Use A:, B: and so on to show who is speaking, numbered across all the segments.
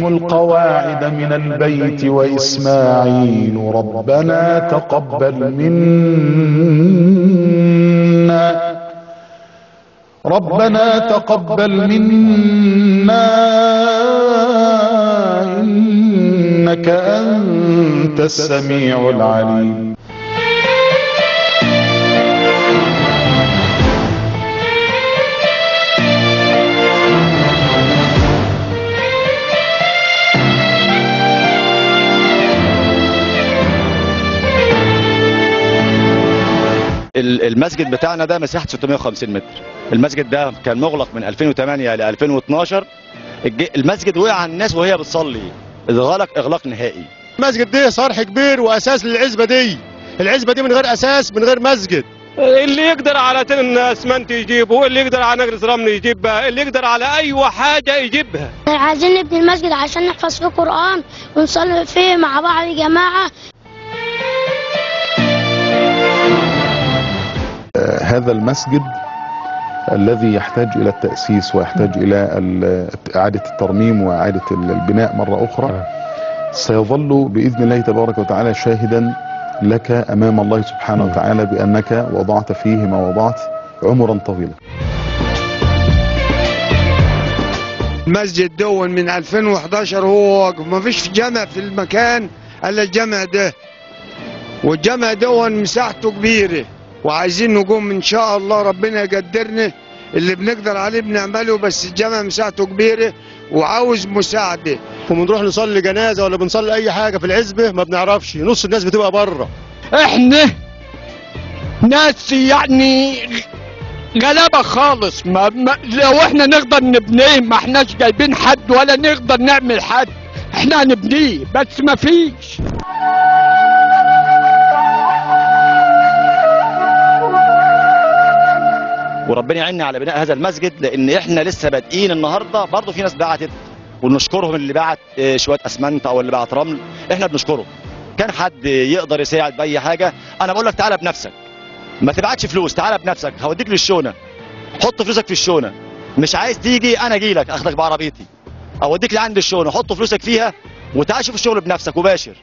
A: وأقيموا القواعد من البيت وإسماعيل ربنا تقبل منا إنك أنت السميع العليم.
B: المسجد بتاعنا ده مساحة 650 متر. المسجد ده كان مغلق من 2008 ل 2012. المسجد وقع على الناس وهي بتصلي، اغلاق نهائي.
C: المسجد ده صرح كبير واساس للعزبة دي. العزبة دي من غير اساس، من غير مسجد.
D: اللي يقدر على تن اسمنت يجيبه، اللي يقدر على نقرس رمل يجيبها، اللي يقدر على اي حاجة يجيبها.
E: عايزين نبني المسجد عشان نحفظ فيه قرآن ونصلي فيه مع بعض يا جماعة.
A: هذا المسجد الذي يحتاج إلى التأسيس ويحتاج إلى إعادة الترميم وإعادة البناء مرة أخرى، سيظل بإذن الله تبارك وتعالى شاهدا لك أمام الله سبحانه وتعالى بأنك وضعت فيه ما وضعت عمرا طويلا.
F: المسجد دون من 2011 هو واقف، ما فيش جامع في المكان إلا الجامع ده، والجامع دون مساحته كبيرة، وعايزين نقوم ان شاء الله ربنا يقدرنا اللي بنقدر عليه بنعمله، بس الجامع مساحته كبيره وعاوز مساعده.
C: وبنروح نصلي جنازه ولا بنصلي اي حاجه في العزبه ما بنعرفش، نص الناس بتبقى بره.
G: احنا ناس يعني غلابه خالص، لو احنا نقدر نبنيه ما احناش جايبين حد ولا نقدر نعمل حد، احنا هنبنيه بس ما فيش.
B: وربنا يعيننا على بناء هذا المسجد، لان احنا لسه بادئين النهارده. برضه في ناس بعتت ونشكرهم، اللي بعت شويه اسمنت او اللي بعت رمل احنا بنشكره. كان حد يقدر يساعد باي حاجه، انا بقول لك تعالى بنفسك، ما تبعتش فلوس، تعالى بنفسك، هوديك للشونه، حط فلوسك في الشونه. مش عايز تيجي انا اجي لك اخدك بعربيتي اوديك لعند الشونه، حط فلوسك فيها وتعال شوف الشغل بنفسك وباشر.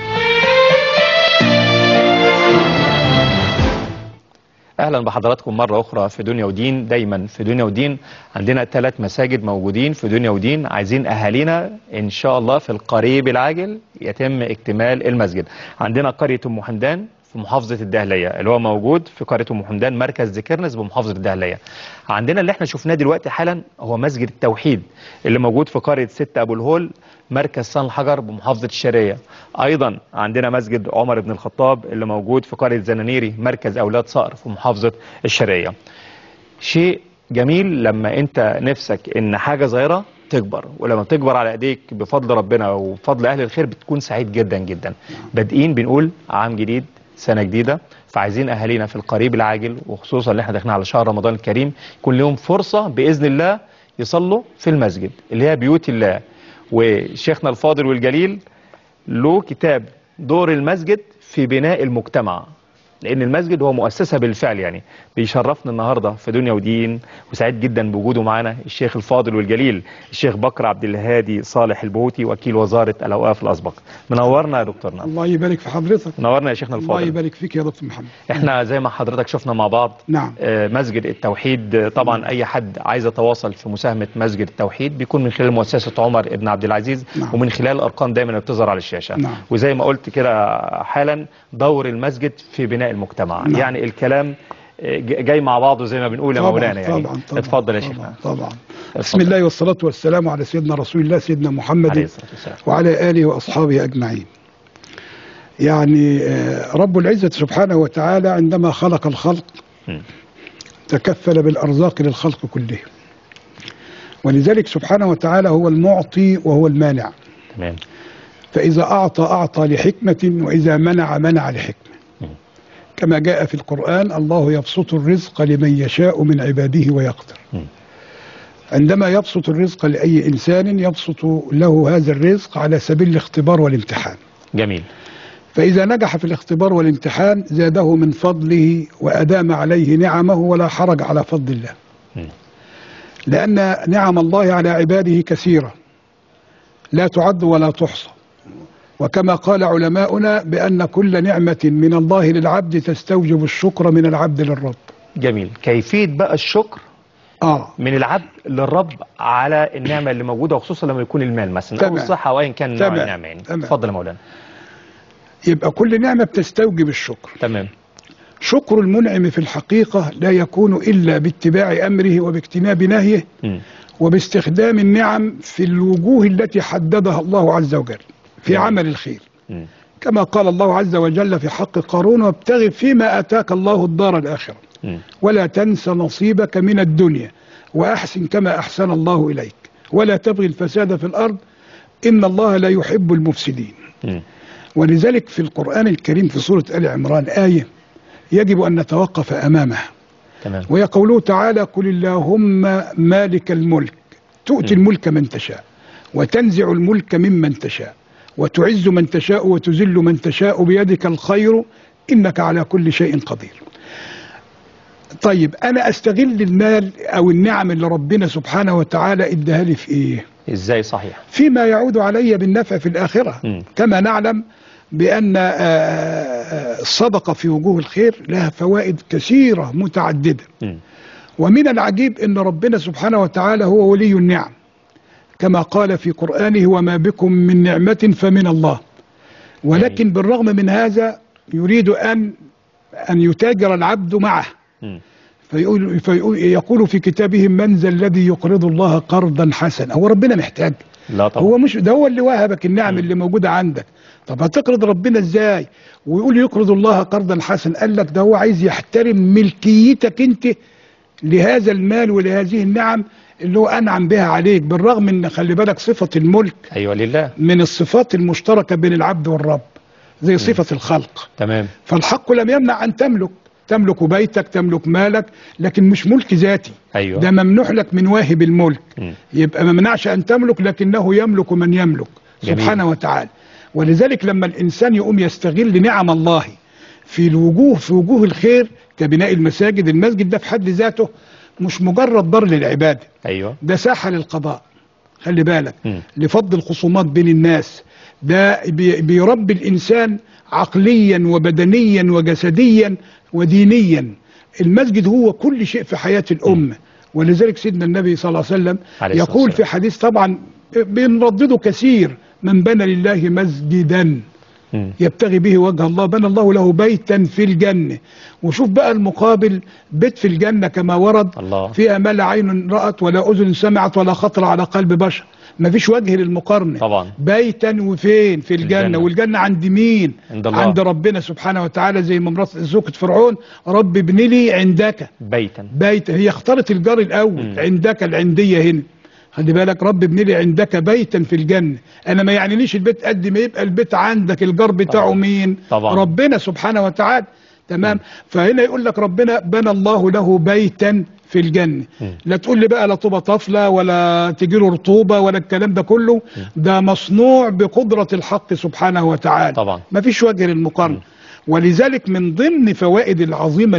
H: اهلا بحضراتكم مره اخرى في دنيا ودين. دايما في دنيا ودين عندنا 3 مساجد موجودين في دنيا ودين، عايزين اهالينا ان شاء الله في القريب العاجل يتم اكتمال المسجد. عندنا قريه ام حمدان في محافظه الدهليه، اللي هو موجود في قريه ام حمدان مركز ذكرنس بمحافظه الدهليه. عندنا اللي احنا شفناه دلوقتي حالا هو مسجد التوحيد اللي موجود في قريه 6 ابو الهول مركز صن الحجر بمحافظه الشرقيه. ايضا عندنا مسجد عمر بن الخطاب اللي موجود في قريه زنانيري مركز اولاد صقر في محافظه الشرقيه. شيء جميل لما انت نفسك ان حاجه صغيره تكبر، ولما تكبر على ايديك بفضل ربنا وبفضل اهل الخير بتكون سعيد جدا جدا. بادئين بنقول عام جديد سنه جديده، فعايزين اهالينا في القريب العاجل وخصوصا اللي احنا داخلين على شهر رمضان الكريم يكون لهم فرصه باذن الله يصلوا في المسجد اللي هي بيوت الله. وشيخنا الفاضل والجليل له كتاب دور المسجد في بناء المجتمع، لأن المسجد هو مؤسسة بالفعل. يعني بيشرفنا النهاردة في دنيا ودين وسعيد جدا بوجوده معنا الشيخ الفاضل والجليل الشيخ بكر عبد الهادي صالح البهوتي وكيل وزارة الأوقاف الأسبق. منورنا يا دكتورنا.
I: الله يبارك في حضرتك.
H: منورنا يا شيخنا الفاضل.
I: الله يبارك فيك يا دكتور محمد.
H: احنا زي ما حضرتك شفنا مع بعض
I: نعم.
H: مسجد التوحيد طبعا أي حد عايز يتواصل في مساهمة مسجد التوحيد بيكون من خلال مؤسسة عمر بن عبد العزيز.
I: نعم.
H: ومن خلال الأرقام دايما اللي بتظهر على الشاشة.
I: نعم.
H: وزي ما قلت كده حالا دور المسجد في بناء المجتمع. نعم. يعني الكلام جاي مع بعضه زي ما بنقول يا مولانا. يعني
I: طبعا
H: اتفضل يا شيخنا.
I: طبعا. بسم الله والصلاة والسلام على سيدنا رسول الله سيدنا محمد وعلى آله وأصحابه أجمعين. يعني رب العزة سبحانه وتعالى عندما خلق الخلق تكفل بالأرزاق للخلق كله، ولذلك سبحانه وتعالى هو المعطي وهو المانع.
H: تمام.
I: فإذا أعطى لحكمة، وإذا منع لحكمة، كما جاء في القرآن الله يبسط الرزق لمن يشاء من عباده ويقدر. عندما يبسط الرزق لأي إنسان يبسط له هذا الرزق على سبيل الاختبار والامتحان.
H: جميل.
I: فإذا نجح في الاختبار والامتحان زاده من فضله وأدام عليه نعمه ولا حرج على فضل الله. لأن نعم الله على عباده كثيرة، لا تعد ولا تحصى. وكما قال علماؤنا بأن كل نعمة من الله للعبد تستوجب الشكر من العبد للرب.
H: جميل. كيفية بقى الشكر من العبد للرب على النعمة اللي موجودة، وخصوصا لما يكون المال مثلا أو الصحة أو أيا كان نوع النعمة يعني. اتفضل يا مولانا.
I: يبقى كل نعمة بتستوجب الشكر.
H: تمام.
I: شكر المنعم في الحقيقة لا يكون إلا باتباع أمره وباجتناب نهيه وباستخدام النعم في الوجوه التي حددها الله عز وجل في عمل الخير. كما قال الله عز وجل في حق قارون: وابتغ فيما آتاك الله الدار الآخرة ولا تنس نصيبك من الدنيا وأحسن كما أحسن الله إليك ولا تبغي الفساد في الأرض إن الله لا يحب المفسدين. ولذلك في القرآن الكريم في سورة آل عمران آية يجب أن نتوقف أمامها. وهي قوله تعالى: قل اللهم مالك الملك تؤتي الملك من تشاء وتنزع الملك ممن تشاء وتعز من تشاء وتذل من تشاء بيدك الخير إنك على كل شيء قدير. طيب أنا أستغل المال أو النعم اللي ربنا سبحانه وتعالى اداها لي في إيه؟
H: إزاي؟ صحيح.
I: فيما يعود علي بالنفع في الآخرة. كما نعلم بأن الصدقة في وجوه الخير لها فوائد كثيرة متعددة. ومن العجيب أن ربنا سبحانه وتعالى هو ولي النعم، كما قال في قرآنه: وما بكم من نعمة فمن الله. ولكن بالرغم من هذا يريد أن يتاجر العبد معه، يقول في كتابه: من ذا الذي يقرض الله قرضا حسنا. هو ربنا محتاج؟
H: لا طبعا.
I: هو مش ده هو اللي وهبك النعم اللي موجودة عندك. طب هتقرض ربنا ازاي ويقول يقرض الله قرضا حسنا؟ قال لك ده هو عايز يحترم ملكيتك انت لهذا المال ولهذه النعم اللي هو أنعم بها عليك، بالرغم ان خلي بالك صفة الملك
H: أيوة لله
I: من الصفات المشتركة بين العبد والرب زي صفة الخلق.
H: تمام.
I: فالحق لم يمنع أن تملك بيتك، تملك مالك، لكن مش ملك ذاتي.
H: أيوة.
I: ده ممنوح لك من واهب الملك. يبقى ما منعش أن تملك، لكنه يملك من يملك سبحانه وتعالى. ولذلك لما الإنسان يقوم يستغل نعم الله في وجوه الخير كبناء المساجد، المسجد ده في حد ذاته مش مجرد دار للعبادة.
H: أيوة.
I: ده ساحة للقضاء، خلي بالك، لفض الخصومات بين الناس. ده بيربي الإنسان عقليا وبدنيا وجسديا ودينيا. المسجد هو كل شيء في حياة الأمة. ولذلك سيدنا النبي صلى الله عليه وسلم يقول في حديث طبعا بنردده كثير: من بنى لله مسجدا يبتغي به وجه الله بنى الله له بيتا في الجنة. وشوف بقى المقابل: بيت في الجنة كما ورد فيها ما لا عين رأت ولا أذن سمعت ولا خطر على قلب بشر. ما فيش وجه للمقارنة
H: طبعا.
I: بيتا وفين؟ في الجنة. والجنة عند مين؟ عند ربنا سبحانه وتعالى. زي ما مرات زوجة فرعون: رب ابن لي عندك بيتا. هي اختارت الجار الأول. عندك العندية هنا، خلي بالك، رب ابن لي عندك بيتا في الجنة. انا ما يعنينيش البيت قد ما يبقى البيت عندك الجار بتاعه طبعا. مين؟
H: طبعا.
I: ربنا سبحانه وتعالى. تمام. فهنا يقول لك ربنا بنى الله له بيتا في الجنة. لا تقول لي بقى لا طوبة طفلة ولا تجي له رطوبة ولا الكلام ده كله. ده مصنوع بقدرة الحق سبحانه وتعالى
H: طبعا.
I: ما فيش وجه للمقارنة. ولذلك من ضمن فوائد العظيمة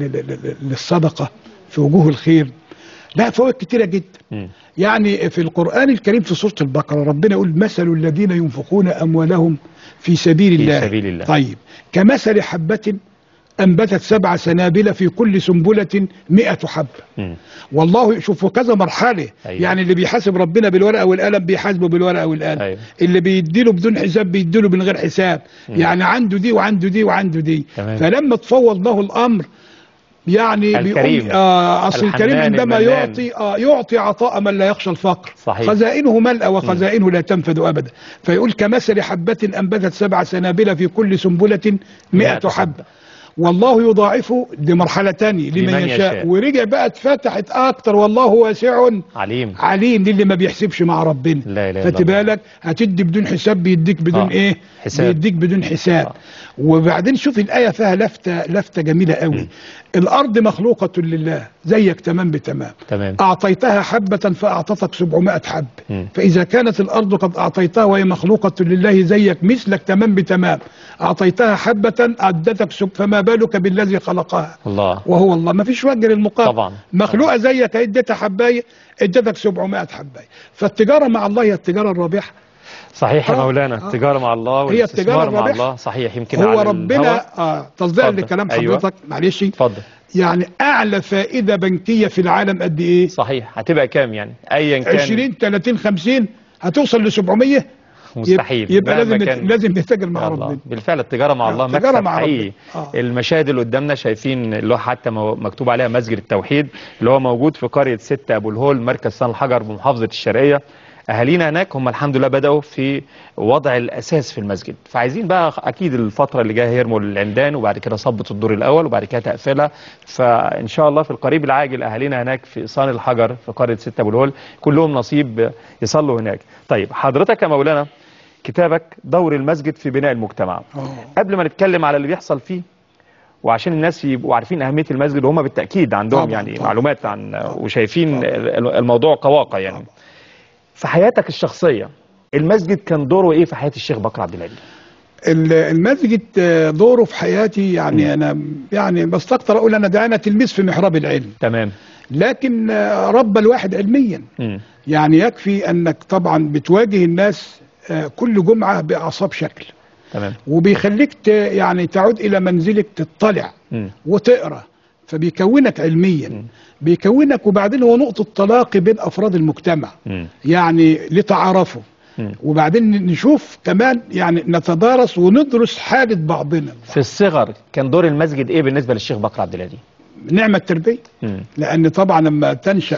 I: للصدقة في وجوه الخير لا فوائد كتيرة جدا. يعني في القرآن الكريم في سورة البقرة ربنا يقول: مثل الذين ينفقون أموالهم في سبيل الله طيب كمثل حبة أنبتت 7 سنابل في كل سنبلة 100 حبة. والله شوفوا كذا مرحلة. أيوة. يعني اللي بيحاسب ربنا بالورقة والقلم بيحاسبه بالورقة والقلم. أيوة. اللي بيديله بدون حساب بيديله من غير حساب. يعني عنده دي وعنده دي وعنده دي.
H: تمام.
I: فلما تفوض له الأمر يعني
H: الكريم
I: أصل الكريم عندما يعطي عطاء من لا يخشى الفقر.
H: صحيح.
I: خزائنه ملأ وخزائنه لا تنفد أبدا. فيقول: كمثل حبة أنبتت 7 سنابل في كل سنبلة 100 حبة والله يضاعفه. دي مرحلة تانية لمن يشاء. ورجع بقى اتفتحت أكتر: والله واسع عليم للي ما بيحسبش مع ربنا. فتبالك هتدي بدون حساب بيديك بدون ايه حساب. بيديك بدون حساب. وبعدين شوف الآية فيها لفتة جميلة قوي. الأرض مخلوقة لله زيك تمام بتمام. أعطيتها حبة فأعطتك 700 حب. فإذا كانت الأرض قد أعطيتها وهي مخلوقة لله زيك مثلك تمام بتمام، أعطيتها حبة أدتك فما بالك بالذي خلقها
H: الله
I: وهو الله. ما فيش وجه للمقارنة.
H: طبعا.
I: مخلوقة زيك ادتها حباية ادتك 700 حباية. فالتجارة مع الله هي التجارة الرابحة.
H: صحيح يا مولانا، التجاره مع الله
I: هي التجاره
H: والاستثمار مع
I: الرابحة.
H: الله. صحيح. يمكن
I: هو
H: على
I: ربنا تصديقا
H: اتفضل.
I: لكلام
H: أيوة.
I: حضرتك معلش
H: اتفضل.
I: يعني اعلى فائده بنكيه في العالم قد ايه؟
H: صحيح. هتبقى كام يعني ايا كان؟
I: 20 30 50 هتوصل ل 700.
H: مستحيل.
I: يبقى
H: مهما
I: لازم نتاجر مع
H: يا الله.
I: ربنا.
H: بالفعل التجاره مع الله
I: التجارة
H: مكسب
I: مع
H: حقيقي. المشاهد اللي قدامنا شايفين اللي هو حتى مكتوب عليها مسجد التوحيد اللي هو موجود في قريه 6 ابو الهول مركز صن الحجر بمحافظه الشرقيه. اهالينا هناك هم الحمد لله بداوا في وضع الاساس في المسجد، فعايزين بقى اكيد الفتره اللي جايه يرموا العمدان وبعد كده صبة الدور الاول وبعد كده تقفلها. فان شاء الله في القريب العاجل اهالينا هناك في صان الحجر في قريه 6 ابو الهول كلهم نصيب يصلوا هناك. طيب حضرتك يا مولانا كتابك دور المسجد في بناء المجتمع. قبل ما نتكلم على اللي بيحصل فيه وعشان الناس يبقوا عارفين أهمية المسجد وهم بالتأكيد عندهم يعني معلومات عن وشايفين الموضوع كواقع يعني. في حياتك الشخصية المسجد كان دوره ايه في حياة الشيخ بكر عبد الهادي؟
I: المسجد دوره في حياتي يعني انا يعني بستكتر اقول انا تلميذ في محراب العلم.
H: تمام.
I: لكن رب الواحد علميا. يعني يكفي انك طبعا بتواجه الناس كل جمعة بأعصاب شكل.
H: تمام.
I: وبيخليك يعني تعود إلى منزلك تطلع وتقرأ، فبيكونك علميا. بيكونك وبعدين هو نقطة تلاقي بين أفراد المجتمع يعني لتعارفوا. وبعدين نشوف كمان يعني نتدارس وندرس حالة بعضنا.
H: في الصغر كان دور المسجد ايه بالنسبة للشيخ بكر عبد الهادي؟
I: نعمة التربية. لأن طبعا لما تنشأ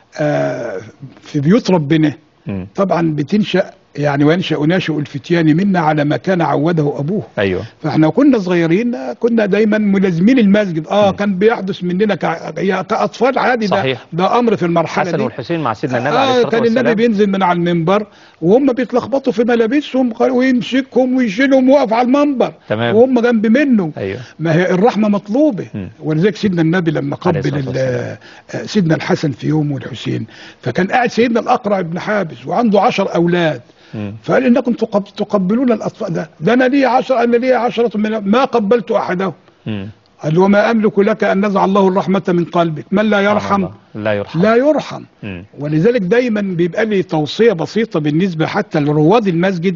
I: في بيوت ربنا طبعا بتنشأ يعني وينشأ ناشئ الفتيان منا على ما كان عوده أبوه.
H: أيوه.
I: فاحنا كنا صغيرين كنا دايما ملازمين المسجد. كان بيحدث مننا كأطفال عادي.
H: صحيح.
I: ده أمر في المرحلة
H: حسن
I: دي.
H: والحسين مع سيدنا النبي عليه الصلاة
I: والسلام. كان النبي بينزل من على المنبر وهم بيتلخبطوا في ملابسهم ويمسكهم ويشيلهم ويقف على المنبر.
H: تمام.
I: وهم جنب منه.
H: أيوه.
I: ما هي الرحمة مطلوبة. ولذلك سيدنا النبي لما قبل سيدنا الحسن في يوم والحسين فكان قاعد سيدنا الأقرع بن حابس وعنده 10 أولاد. فقال انكم تقبلون الاطفال. ده انا لي 10 انا لي 10 من ما قبلت احدهم. قال وما املك لك ان نزع الله الرحمه من قلبك من لا يرحم لا يرحم. ولذلك دايما بيبقى لي توصيه بسيطه بالنسبه حتى لرواد المسجد.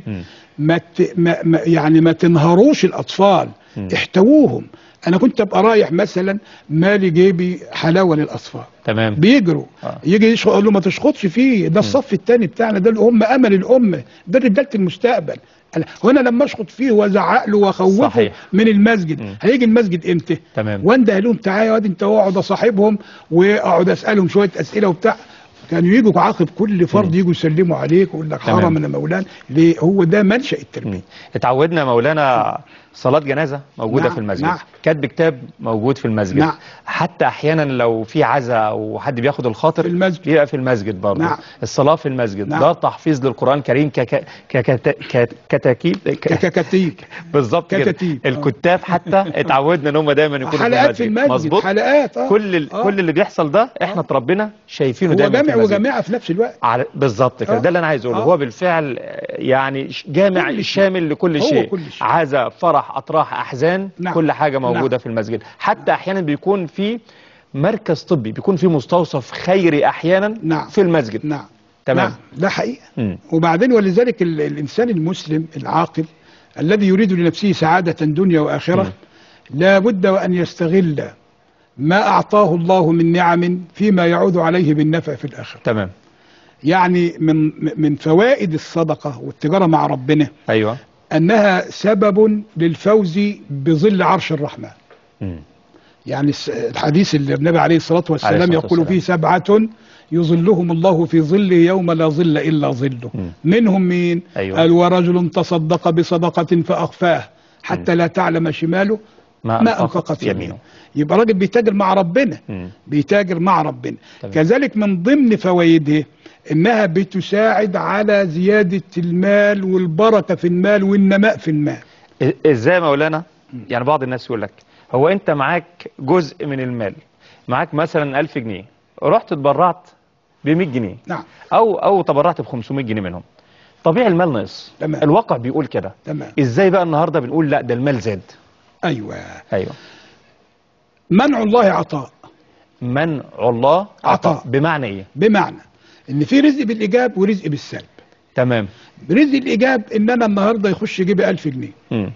I: ما تنهروش الاطفال. احتووهم. انا كنت ابقى رايح مثلا مالي جيبي حلاوه للاطفال.
H: تمام.
I: بيجروا يجي يشخط اقول له ما تشخطش فيه ده الصف الثاني بتاعنا ده هم امل الامه ده رجاله المستقبل. وانا لما اشخط فيه وازعق له واخوفه من المسجد هيجي المسجد امتى؟
H: تمام.
I: وانده لهم تعالى يا واد انت واقعد اصاحبهم واقعد اسالهم شويه اسئله وبتاع. كانوا يجوا عاقب كل فرد يجوا يسلموا عليك ويقول لك حرم يا مولانا. ليه؟ هو ده منشأ التربيه.
H: اتعودنا مولانا صلاة جنازة موجودة في المسجد. كتب كتاب موجود في المسجد. حتى احيانا لو في عزاء او حد بياخد الخاطر في المسجد بيبقى في المسجد برضه. الصلاة في المسجد. ده تحفيظ للقرآن الكريم ككتاتيب بالظبط كده. الكتاب حتى اتعودنا ان هم دايما يكونوا
I: حلقات في المسجد.
H: مظبوط.
I: حلقات
H: كل اللي بيحصل ده احنا اتربينا شايفينه دايما.
I: هو جامع وجامعة في نفس الوقت.
H: بالظبط كده. ده اللي انا عايز اقوله. هو بالفعل يعني جامع شامل لكل شيء. عزاء فرح أطراح أحزان. كل حاجة موجودة في المسجد. حتى أحيانا بيكون في مركز طبي بيكون في مستوصف خيري أحيانا في المسجد. تمام.
I: ده حقيقة. وبعدين ولذلك الإنسان المسلم العاقل الذي يريد لنفسه سعادة دنيا وآخرة لا بد وأن يستغل ما أعطاه الله من نعم فيما يعود عليه بالنفع في الآخرة.
H: تمام.
I: يعني من فوائد الصدقة والتجارة مع ربنا.
H: أيوة.
I: أنها سبب للفوز بظل عرش الرحمن. يعني الحديث اللي النبي عليه الصلاة والسلام يقول فيه 7 يظلهم الله في ظله يوم لا ظل إلا ظله. منهم مين؟
H: أيوة.
I: قال ورجل تصدق بصدقة فأخفاه حتى لا تعلم شماله ما أنفقت يمينه. يبقى راجل بيتاجر مع ربنا. بيتاجر مع ربنا. كذلك من ضمن فوائدها انها بتساعد على زيادة المال والبركة في المال والنماء في المال.
H: ازاي مولانا؟ يعني بعض الناس يقول لك هو انت معاك جزء من المال، معاك مثلا 1000 جنيه رحت اتبرعت ب 100 جنيه.
I: نعم.
H: او تبرعت ب 500 جنيه منهم. طبيعي المال ناقص.
I: تمام.
H: الواقع بيقول كده.
I: تمام.
H: ازاي بقى النهارده بنقول لا ده المال زاد؟
I: ايوه.
H: منع
I: الله عطاء.
H: منع الله عطاء. بمعنى ايه؟
I: بمعنى ان في رزق بالايجاب ورزق بالسلب.
H: تمام.
I: رزق الايجاب ان انا النهارده يخش جيبي 1000 جنيه.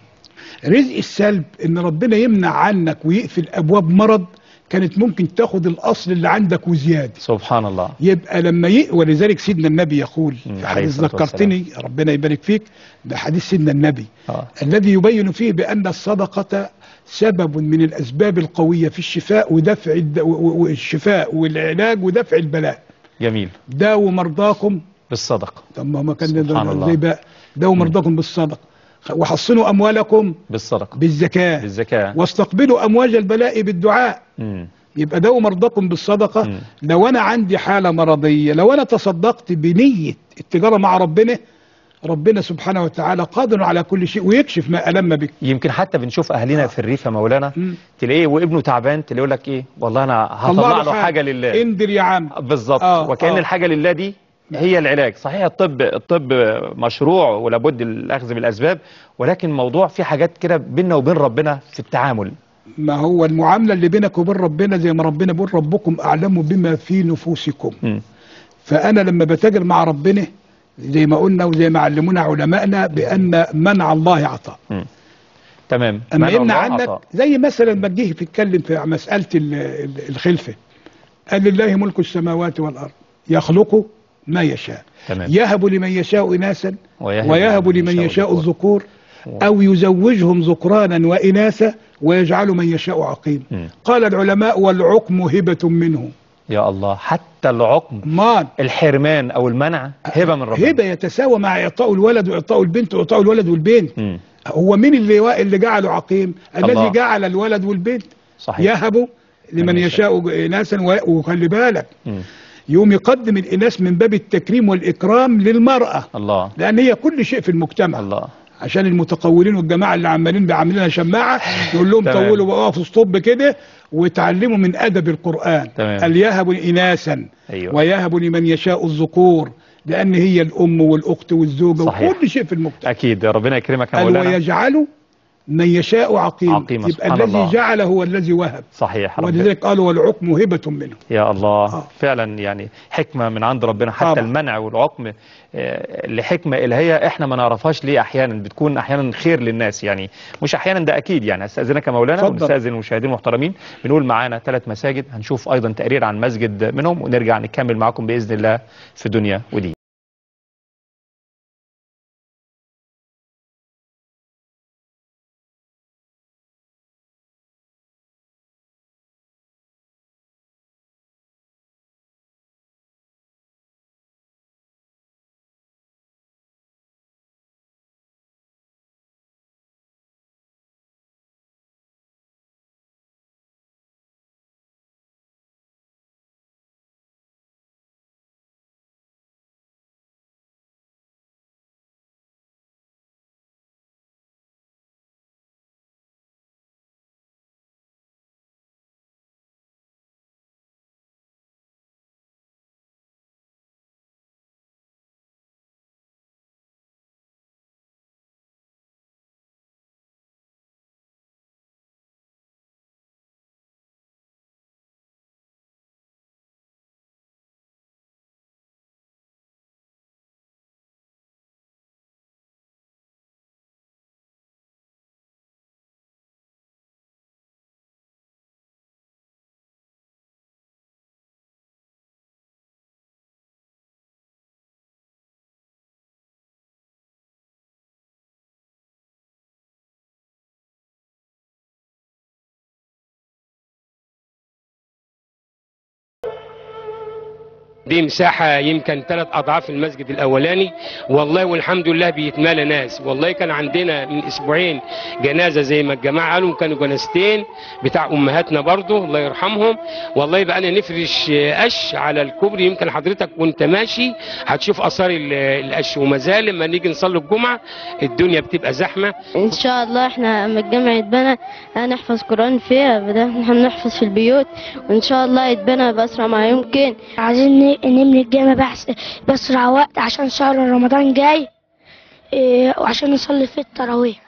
I: رزق السلب ان ربنا يمنع عنك ويقفل ابواب مرض كانت ممكن تاخد الاصل اللي عندك وزياده.
H: سبحان الله.
I: يبقى لما ولذلك سيدنا النبي يقول في حديث ذكرتني ربنا يبارك فيك بحديث سيدنا النبي الذي يبين فيه بان الصدقه سبب من الاسباب القويه في الشفاء ودفع والشفاء والعلاج ودفع البلاء.
H: جميل.
I: داووا مرضاكم
H: بالصدقه.
I: طب ما كان زي بقى داووا مرضاكم بالصدقه وحصنوا اموالكم
H: بالصدقه
I: بالزكاه واستقبلوا امواج البلاء بالدعاء. يبقى داووا مرضاكم بالصدقه. لو انا عندي حاله مرضيه لو انا تصدقت بنيه التجاره مع ربنا سبحانه وتعالى قادر على كل شيء ويكشف ما ألم بك.
H: يمكن حتى بنشوف اهالينا في الريف يا مولانا تلاقيه وابنه تعبان تلاقيه يقول لك ايه والله انا هطلع له حاجه لله.
I: اندر يا عم.
H: بالظبط. وكأن الحاجه لله دي هي العلاج. صحيح الطب مشروع ولابد الاخذ بالاسباب، ولكن الموضوع في حاجات كده بيننا وبين ربنا في التعامل.
I: ما هو المعامله اللي بينك وبين ربنا زي ما ربنا بيقول ربكم اعلم بما في نفوسكم. فانا لما بتاجر مع ربنا زي ما قلنا وزي ما علمونا علمائنا بان منع الله عطاء.
H: تمام.
I: اما يمنع عنك زي مثلا ما جه يتكلم في مساله الخلفه قال لله ملك السماوات والارض يخلق ما يشاء.
H: تمام.
I: يهب لمن يشاء اناثا ويهب لمن يشاء الذكور او يزوجهم ذكرانا واناثا ويجعل من يشاء عقيم. قال العلماء والعقم هبه منه.
H: يا الله. حتى العقم الحرمان او المنع هبه من ربنا.
I: هبه يتساوى مع اعطاء الولد واعطاء البنت واعطاء الولد والبنت. هو مين اللي جعله عقيم؟ الذي جعل الولد والبنت.
H: صحيح.
I: يهب لمن يشاء اناثا وخلي بالك يوم يقدم الاناث من باب التكريم والاكرام للمراه.
H: الله.
I: لان هي كل شيء في المجتمع.
H: الله.
I: عشان المتقولين والجماعه اللي عمالين عاملينها شماعه يقول لهم طولوا بقى في اسطوب كده وتعلموا من ادب القران. قال يهب اناثا ويهب لمن يشاء الذكور لان هي الام والاخت والزوجه وكل شيء في المجتمع.
H: اكيد. ربنا يكرمك يا مولانا.
I: قال ويجعل من يشاء عقيم. يبقى الذي جعل هو الذي وهب.
H: صحيح.
I: ولذلك قالوا والعقم هبه منه.
H: يا الله. فعلا يعني حكمه من عند ربنا. حتى المنع والعقم لحكمه الهيه احنا ما نعرفهاش ليه احيانا بتكون احيانا خير للناس يعني مش احيانا ده اكيد يعني. استاذنك يا مولانا ونستاذن المشاهدين المحترمين بنقول معانا 3 مساجد هنشوف ايضا تقرير عن مسجد منهم ونرجع نكمل معكم باذن الله في دنيا ودين.
J: دي مساحة يمكن 3 أضعاف المسجد الأولاني والله والحمد لله بيتمالى ناس. والله كان عندنا من أسبوعين جنازة زي ما الجماعة قالوا كانوا جنازتين بتاع أمهاتنا برضو الله يرحمهم. والله بقى أنا نفرش قش على الكوبري يمكن حضرتك وأنت ماشي هتشوف آثار القش وما زال لما نيجي نصلي الجمعة الدنيا بتبقى زحمة.
K: إن شاء الله إحنا لما الجامع يتبنى هنحفظ قرآن فيها بدل إحنا بنحفظ في البيوت وإن شاء الله يتبنى بأسرع ما يمكن.
E: عايزين نملي الجامع بأسرع وقت عشان شهر رمضان جاي وعشان نصلي فيه التراويح.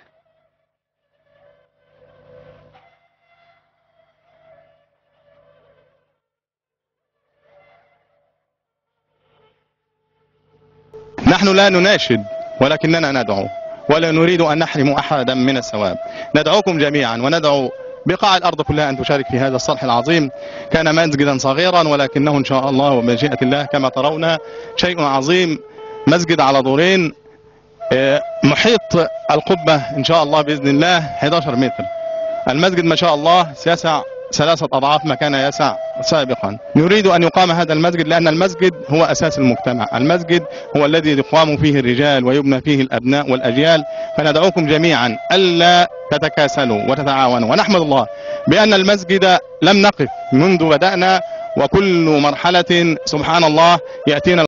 L: نحن لا نناشد ولكننا ندعو، ولا نريد أن نحرم أحدا من الثواب. ندعوكم جميعا وندعو بقاع الأرض كلها أن تشارك في هذا الصلح العظيم. كان مسجدا صغيرا ولكنه إن شاء الله وبمشيئة الله كما ترون شيء عظيم، مسجد على دورين، محيط القبة إن شاء الله بإذن الله 11 متر. المسجد ما شاء الله سيسع 3 أضعاف ما كان يسع سابقا. نريد أن يقام هذا المسجد لأن المسجد هو أساس المجتمع، المسجد هو الذي يقام فيه الرجال ويبنى فيه الأبناء والأجيال. فندعوكم جميعا ألا تتكاسلوا وتتعاونوا، ونحمد الله بأن المسجد لم نقف منذ بدأنا، وكل مرحلة سبحان الله يأتينا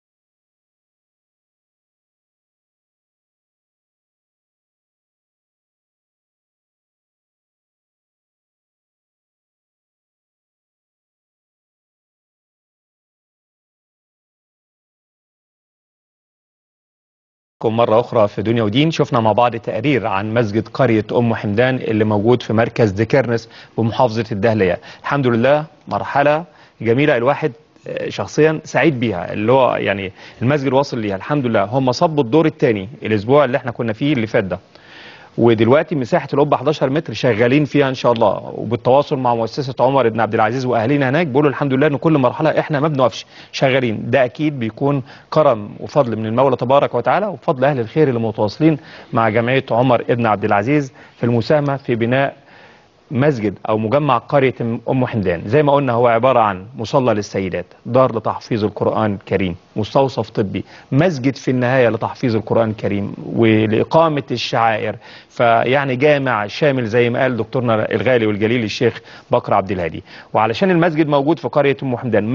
H: مرة أخرى في دنيا ودين. شفنا مع بعض تقرير عن مسجد قرية أم حمدان اللي موجود في مركز ديكرنس بمحافظة الدهلية. الحمد لله مرحلة جميلة، الواحد شخصيا سعيد بيها، اللي هو يعني المسجد واصل ليها الحمد لله. هم صبوا الدور الثاني الأسبوع اللي احنا كنا فيه اللي فات ده، ودلوقتي مساحة القبة 11 متر شغالين فيها إن شاء الله، وبالتواصل مع مؤسسة عمر بن عبد العزيز وأهالينا هناك بيقولوا الحمد لله إن كل مرحلة إحنا ما بنوقفش شغالين. ده أكيد بيكون كرم وفضل من المولى تبارك وتعالى وفضل أهل الخير اللي متواصلين مع جمعية عمر بن عبد العزيز في المساهمة في بناء مسجد أو مجمع قرية أم حمدان. زي ما قلنا هو عبارة عن مصلى للسيدات، دار لتحفيظ القرآن الكريم، مستوصف طبي، مسجد في النهاية لتحفيظ القرآن الكريم ولإقامة الشعائر. فيعني جامع شامل زي ما قال دكتورنا الغالي والجليل الشيخ بكر عبد الهادي. وعلشان المسجد موجود في قرية أم حمدان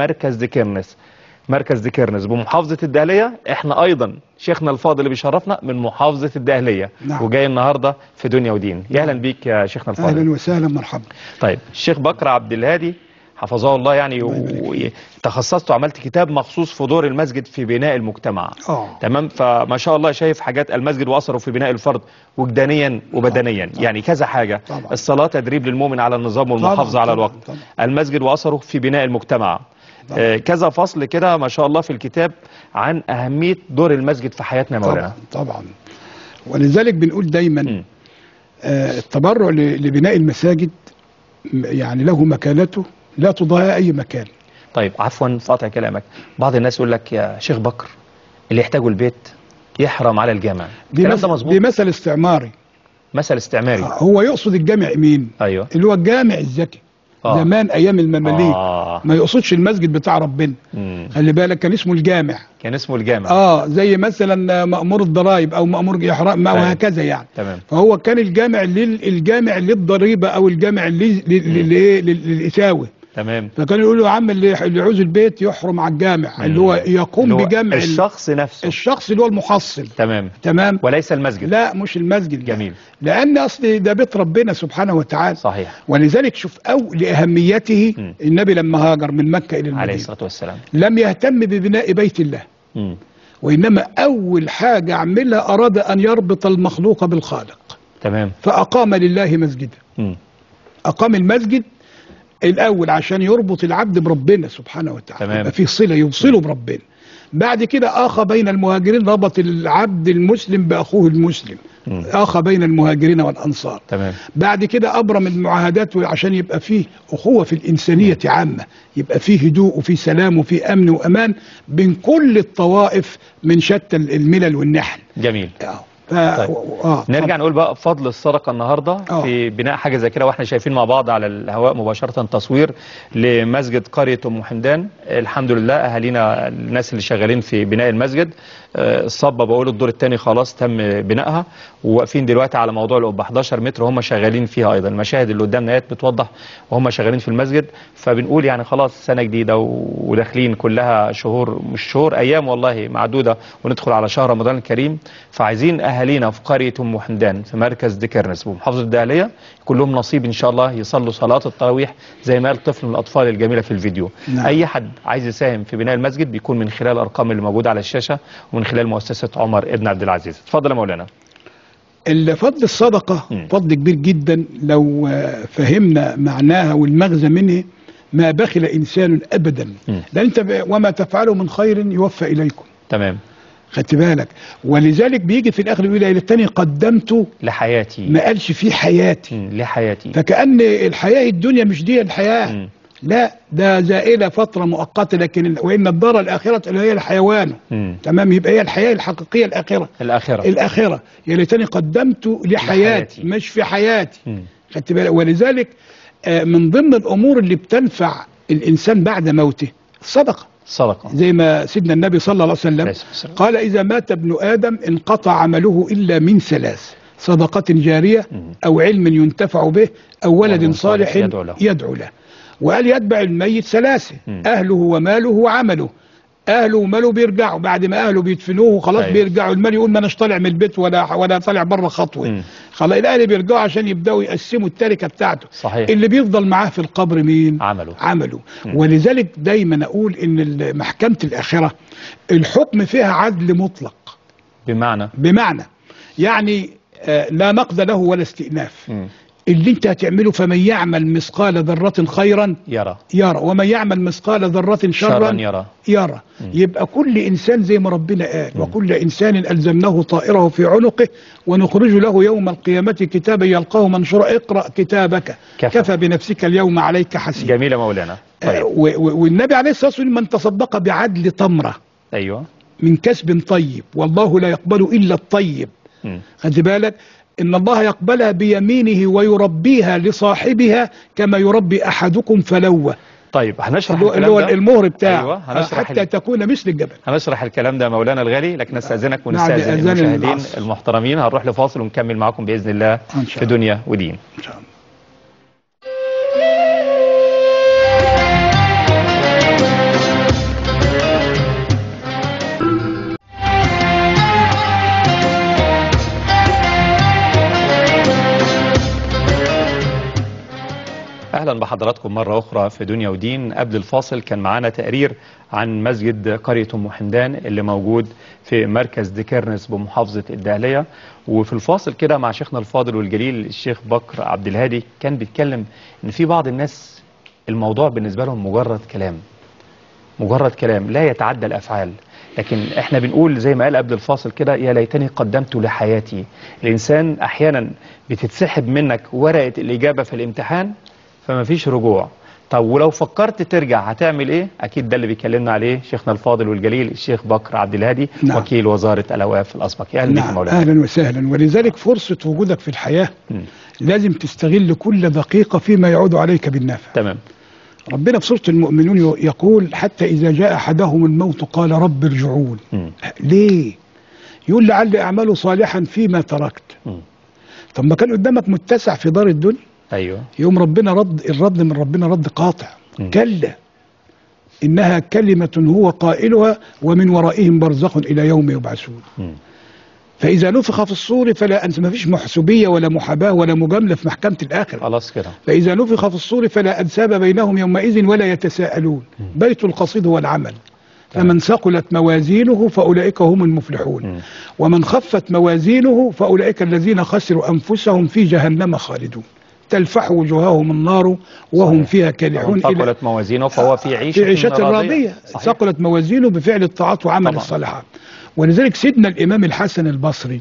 H: مركز ديكرنس بمحافظة الدهلية، احنا ايضا شيخنا الفاضل اللي بيشرفنا من محافظة الدهلية. نعم. وجاي النهاردة في دنيا ودين. يا اهلا بيك يا شيخنا الفاضل.
I: اهلا وسهلا مرحبا.
H: طيب الشيخ بكر عبد الهادي حفظه الله يعني وتخصصت وعملت كتاب مخصوص في دور المسجد في بناء المجتمع. تمام. فما شاء الله شايف حاجات المسجد واثره في بناء الفرد وجدانيا وبدنيا. يعني كذا حاجة. الصلاة تدريب للمؤمن على النظام والمحافظة على الوقت. المسجد واثره في بناء المجتمع. كذا فصل كده ما شاء الله في الكتاب عن أهمية دور المسجد في حياتنا يا مولانا.
I: طبعا ولذلك بنقول دايما التبرع لبناء المساجد يعني له مكانته لا تضاهى أي مكان.
H: طيب عفوا في قطع كلامك، بعض الناس يقول لك يا شيخ بكر اللي يحتاجوا البيت يحرم على الجامع.
I: دي مثل استعماري.
H: مثل استعماري.
I: هو يقصد الجامع مين؟
H: أيوه.
I: اللي هو الجامع الذكي. زمان ايام المماليك. ما يقصدش المسجد بتاع ربنا. خلي بالك كان اسمه الجامع. زي مثلا مأمور الضرائب او مأمور احرام وهكذا يعني.
H: تمام.
I: فهو كان الجامع للضريبه او الجامع للإساوة.
H: تمام.
I: فكانوا يقولوا يا عم اللي يعوز البيت يحرم على الجامع اللي هو يقوم بجمع
H: الشخص نفسه،
I: الشخص اللي هو المحصل.
H: تمام وليس المسجد.
I: لا مش المسجد.
H: جميل.
I: لان اصل ده بيت ربنا سبحانه وتعالى.
H: صحيح.
I: ولذلك شوف لأهميته النبي لما هاجر من مكة الى المدينة
H: عليه الصلاة والسلام
I: لم يهتم ببناء بيت الله. وانما اول حاجة عملها اراد ان يربط المخلوق بالخالق.
H: تمام.
I: فاقام لله مسجدا. اقام المسجد الأول عشان يربط العبد بربنا سبحانه وتعالى، يبقى فيه صلة يوصله بربنا. بعد كده آخى بين المهاجرين، ربط العبد المسلم بأخوه المسلم. آخى بين المهاجرين والأنصار.
H: تمام.
I: بعد كده أبرم المعاهدات عشان يبقى فيه أخوة في الإنسانية عامة، يبقى فيه هدوء وفيه سلام وفيه أمن وأمان بين كل الطوائف من شتى الملل والنحل.
H: جميل. طيب. نرجع نقول بقى فضل الصدقه النهارده في بناء حاجه زي كده، واحنا شايفين مع بعض على الهواء مباشره تصوير لمسجد قريه ام حمدان. الحمد لله اهالينا الناس اللي شغالين في بناء المسجد الصبه بقول الدور الثاني خلاص تم بنائها، وواقفين دلوقتي على موضوع القبه 11 متر هم شغالين فيها. ايضا المشاهد اللي قدامنا اهي بتوضح وهم شغالين في المسجد. فبنقول يعني خلاص سنه جديده وداخلين كلها شهور، مش شهور، ايام والله معدوده، وندخل على شهر رمضان الكريم. فعايزين اهالينا في قريه ام حمدان في مركز ديكرنس بمحافظه الدهليه كلهم نصيب ان شاء الله يصلوا صلاه التراويح زي ما قال طفل من الاطفال الجميله في الفيديو. اي حد عايز يساهم في بناء المسجد بيكون من خلال الارقام اللي موجوده على الشاشه ومن خلال مؤسسه عمر بن عبد العزيز. اتفضل يا مولانا.
I: الفضل الصدقه فضل كبير جدا لو فهمنا معناها والمغزى منه ما بخل انسان ابدا. لان انت وما تفعله من خير يوفى اليكم.
H: تمام.
I: خدت بالك؟ ولذلك بيجي في الاخر يقول التاني قدمت
H: لحياتي،
I: ما قالش في حياتي.
H: لحياتي.
I: فكأن الحياة الدنيا مش دي الحياة. لا، ده زائلة فترة مؤقتة، لكن وإن الدار الآخرة اللي هي الحيوان. تمام، يبقى هي الحياة الحقيقية الآخرة. يا ليتني قدمت لحياتي مش في حياتي. خدت بالك؟ ولذلك من ضمن الأمور اللي بتنفع الإنسان بعد موته الصدقة. زي ما سيدنا النبي صلى الله عليه وسلم قال إذا مات ابن آدم انقطع عمله إلا من ثلاث: صدقة جارية، أو علم ينتفع به، أو ولد صالح يدعو له. وقال يتبع الميت ثلاثة: أهله وماله وعمله. أهله وماله بيرجعوا بعد ما أهله بيدفنوه خلاص، بيرجعوا المال يقول ما أناش طالع من البيت ولا طالع بره خطوة. خلاص الأهل بيرجعوا عشان يبدأوا يقسموا التركة بتاعته.
H: صحيح.
I: اللي بيفضل معاه في القبر مين؟ عمله. ولذلك دايما أقول إن محكمة الآخرة الحكم فيها عدل مطلق. بمعنى يعني لا نقد له ولا استئناف. اللي انت هتعمله فمن يعمل مثقال ذرة خيرا يرى ومن يعمل مثقال ذرة شرا يرى. يبقى كل إنسان زي ما ربنا قال وكل إنسان ألزمناه طائره في عنقه ونخرج له يوم القيامة كتابا يلقاه منشورا اقرأ كتابك كفى بنفسك اليوم عليك حسيبا.
H: جميلة مولانا.
I: طيب. والنبي عليه الصلاة والسلام من تصدق بعدل تمرة من كسب طيب والله لا يقبل إلا الطيب. خد بالك؟ إن الله يقبلها بيمينه ويربيها لصاحبها كما يربي أحدكم فلوة.
H: طيب هنشرح
I: اللي هو المهر بتاعه. حتى تكون مثل الجبل.
H: هنشرح الكلام ده مولانا الغالي، لكن نستأذنك ونستأذن المشاهدين المحترمين. هنروح لفاصل ونكمل معكم بإذن الله في دنيا ودين إن شاء الله. أهلا بحضراتكم مرة أخرى في دنيا ودين. قبل الفاصل كان معانا تقرير عن مسجد قرية أم حمدان اللي موجود في مركز ديكرنس بمحافظة الدهلية. وفي الفاصل كده مع شيخنا الفاضل والجليل الشيخ بكر عبد الهادي كان بيتكلم إن في بعض الناس الموضوع بالنسبة لهم مجرد كلام لا يتعدى الأفعال. لكن احنا بنقول زي ما قال قبل الفاصل كده يا ليتني قدمت لحياتي. الإنسان أحيانا بتتسحب منك ورقة الإجابة في الامتحان فما فيش رجوع. طب ولو فكرت ترجع هتعمل ايه؟ اكيد ده اللي بيكلمنا عليه شيخنا الفاضل والجليل الشيخ بكر عبد الهادي. وكيل وزارة الاوقاف الاسبق. اهلا بك مولانا.
I: اهلا وسهلا. ولذلك فرصة وجودك في الحياة لازم تستغل كل دقيقة فيما يعود عليك بالنفع.
H: تمام.
I: ربنا في سورة المؤمنون يقول حتى إذا جاء أحدهم الموت قال رب ارجعون. ليه؟ يقول لعل أعمل صالحا فيما تركت. طب ما كان قدامك متسع في دار الدنيا.
H: أيوة.
I: يوم ربنا الرد من ربنا رد قاطع. كلا إنها كلمة هو قائلها ومن ورائهم برزخ إلى يوم يبعثون. فإذا نفخ في الصور فلا ما فيش محسوبية ولا محاباة ولا مجاملة في محكمة الآخرة.
H: خلاص كده.
I: فإذا نفخ في الصور فلا أنساب بينهم يومئذ ولا يتساءلون. بيت القصيد هو العمل. فمن ثقلت موازينه فأولئك هم المفلحون. ومن خفت موازينه فأولئك الذين خسروا أنفسهم في جهنم خالدون تلفح وجوههم النار وهم فيها كالحون.
H: ثقلت موازينه فهو في عيشة
I: راضية. ثقلت موازينه بفعل الطاعات وعمل الصالحات. ولذلك سيدنا الإمام الحسن البصري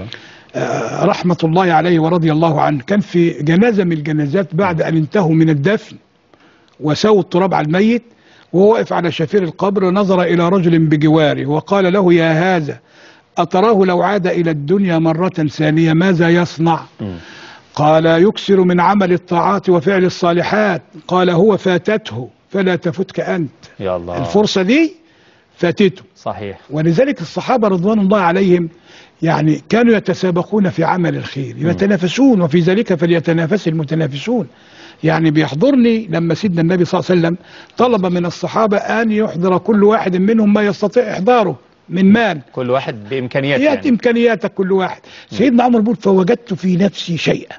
I: رحمة الله عليه ورضي الله عنه كان في جنازة من الجنازات بعد أن انتهوا من الدفن وسووا التراب على الميت وهو واقف على شفير القبر نظر إلى رجل بجواره وقال له يا هذا أتراه لو عاد إلى الدنيا مرة ثانية ماذا يصنع؟ قال يكسر من عمل الطاعات وفعل الصالحات. قال هو فاتته فلا تفتك أنت.
H: يا الله.
I: الفرصة دي فاتته.
H: صحيح.
I: ولذلك الصحابة رضوان الله عليهم يعني كانوا يتسابقون في عمل الخير يتنافسون وفي ذلك فليتنافس المتنافسون. يعني بيحضرني لما سيدنا النبي صلى الله عليه وسلم طلب من الصحابة أن يحضر كل واحد منهم ما يستطيع إحضاره من مال.
H: كل واحد بإمكانياته يعني.
I: إمكانياتك كل واحد. سيدنا عمر بيقول فوجدت في نفسي شيئا.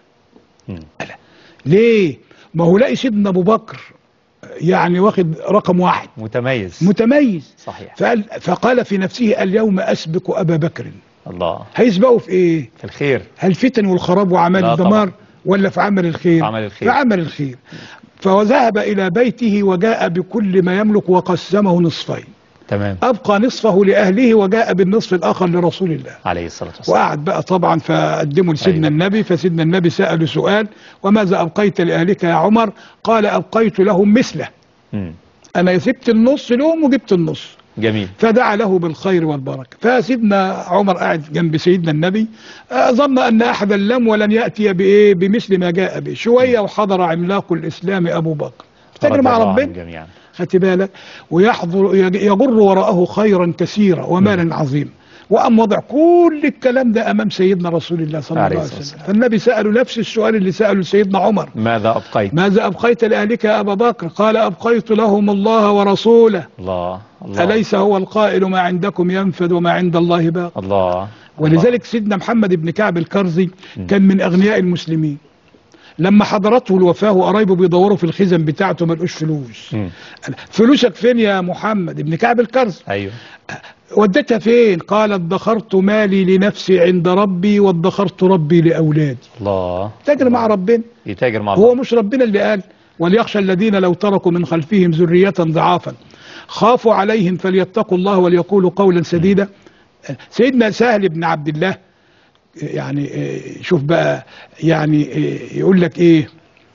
I: ليه؟ ما هو لاقي سيدنا أبو بكر يعني واخد رقم واحد متميز.
H: صحيح.
I: فقال في نفسه اليوم أسبق أبا بكر.
H: الله.
I: هيسبقوا في إيه؟
H: في الخير.
I: هل فتن والخراب وعمل الدمار ولا في عمل الخير؟ في عمل الخير. فذهب إلى بيته وجاء بكل ما يملك وقسمه نصفين
H: تمام.
I: أبقى نصفه لأهله وجاء بالنصف الآخر لرسول الله
H: عليه الصلاة والسلام.
I: وقعد بقى طبعا فقدموا لسيدنا النبي، فسيدنا النبي سأله سؤال: وماذا أبقيت لأهلك يا عمر؟ قال: أبقيت لهم مثله. أنا سبت النص لهم وجبت النص.
H: جميل.
I: فدعا له بالخير والبركة. فسيدنا عمر قاعد جنب سيدنا النبي، ظن أن أحدا لم ولن يأتي بمثل ما جاء به. شوية وحضر عملاق الإسلام أبو بكر، افتكر مع ربنا، خدت بالك، ويحضر يجر وراءه خيرا كثيرا ومالا عظيما، وقام وضع كل الكلام ده امام سيدنا رسول الله صلى الله عليه وسلم. فالنبي سأله نفس السؤال اللي سأله سيدنا عمر:
H: ماذا أبقيت؟
I: ماذا أبقيت لأهلك يا أبا بكر؟ قال: أبقيت لهم الله ورسوله.
H: الله.
I: أليس هو القائل: ما عندكم ينفد وما عند الله باق؟
H: الله.
I: ولذلك سيدنا محمد بن كعب الكرزي كان من أغنياء المسلمين. لما حضرته الوفاة وقرايبه بيدوروا في الخزن بتاعته ما لقوش فلوس. فلوسك فين يا محمد ابن كعب الكرزي؟
H: ايوه.
I: وديتها فين؟ قال: ادخرت مالي لنفسي عند ربي وادخرت ربي لأولادي.
H: الله.
I: تاجر مع ربنا.
H: يتاجر مع الله.
I: هو مش ربنا اللي قال: وليخشى الذين لو تركوا من خلفهم ذرية ضعافا خافوا عليهم فليتقوا الله وليقولوا قولا سديدا. سيدنا سهل بن عبد الله، يعني شوف بقى، يعني يقول لك ايه،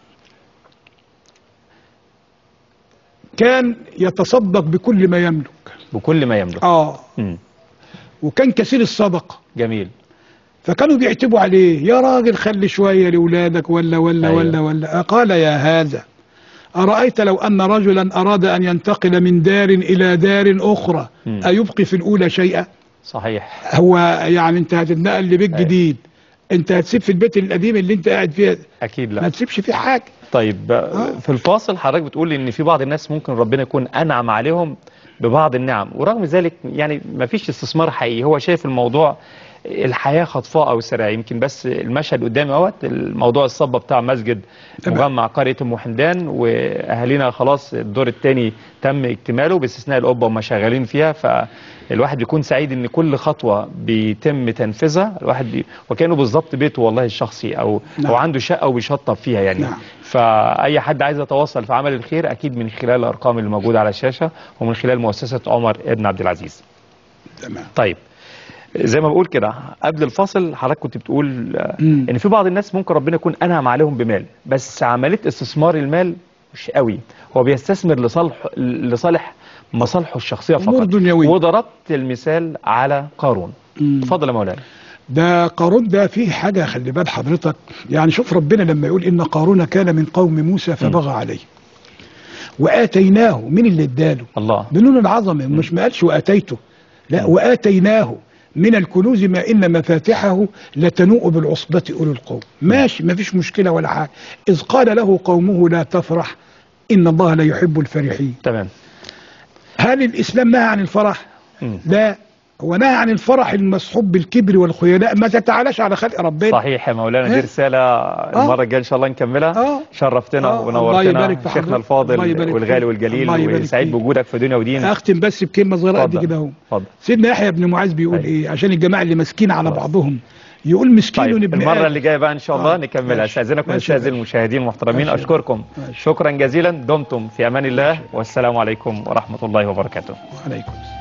I: كان يتصدق بكل ما يملك.
H: بكل ما يملك.
I: وكان كثير الصدقة.
H: جميل.
I: فكانوا بيعتبوا عليه: يا راجل خلي شوية لأولادك ولا ولا أيوة. ولا. قال: يا هذا، أرأيت لو أن رجلا أراد أن ينتقل من دار إلى دار أخرى أيبقي في الأولى شيئا؟ صحيح. هو يعني انت هتتنقل لبيت جديد، انت هتسيب في البيت القديم اللي انت قاعد فيه؟
H: اكيد لا،
I: ما تسيبش فيه حاجه.
H: طيب في الفاصل حضرتك بتقول ان في بعض الناس ممكن ربنا يكون انعم عليهم ببعض النعم، ورغم ذلك يعني ما فيش استثمار حقيقي. هو شايف الموضوع الحياه خطفاء او سريعه. يمكن بس المشهد قدامي اهوت، الموضوع الصبه بتاع مسجد مجمع قريه ام حمدان، واهالينا خلاص الدور الثاني تم اكتماله باستثناء القبه وما شغالين فيها. فالواحد بيكون سعيد ان كل خطوه بيتم تنفيذها، الواحد وكانه بالظبط بيته والله الشخصي او عنده شقه وبيشطب فيها يعني. فاي حد عايز يتواصل في عمل الخير اكيد من خلال الارقام اللي موجوده على الشاشه ومن خلال مؤسسه عمر ابن عبد العزيز.
I: تمام.
H: طيب زي ما بقول كده قبل الفاصل، حضرتك كنت بتقول ان في بعض الناس ممكن ربنا يكون انعم عليهم بمال، بس عمليه استثمار المال مش قوي، هو بيستثمر لصالح مصالحه الشخصيه فقط.
I: امور دنيويه.
H: وضربت المثال على قارون. اتفضل يا مولانا.
I: ده قارون ده فيه حاجه خلي بال حضرتك، يعني شوف ربنا لما يقول ان قارون كان من قوم موسى فبغى عليه واتيناه، مين اللي اداله؟
H: الله.
I: بنون العظمه، مش ما قالش واتيته، لا، واتيناه من الكنوز ما إن مفاتحه لتنوء بالعصبة أولي القوة. ماشي، ما فيش مشكلة ولا حاجة. إذ قال له قومه لا تفرح إن الله لا يحب الفرحين.
H: تمام.
I: هل الإسلام نهى عن الفرح؟ لا، هو نهى عن الفرح المصحوب بالكبر والخيلاء، ما تتعالاش على خلق ربنا.
H: صحيح يا مولانا، دي رسالة المرة الجاية إن شاء الله نكملها. شرفتنا ونورتنا شيخنا الفاضل والغالي والجليل، وسعيد بوجودك في دنيا ودين.
I: أختم بس بكلمة صغيرة قد كده اهو. سيدنا يحيى بن معاذ بيقول إيه عشان الجماعة اللي ماسكين على بعضهم، يقول مسكين
H: طيب
I: ابن
H: المرة اللي جاية بقى إن شاء الله نكملها. استاذنكم أستاذ المشاهدين المحترمين، أشكركم شكرا جزيلا. دمتم في أمان الله، والسلام عليكم ورحمة الله وبركاته.
I: وعليكم السلام.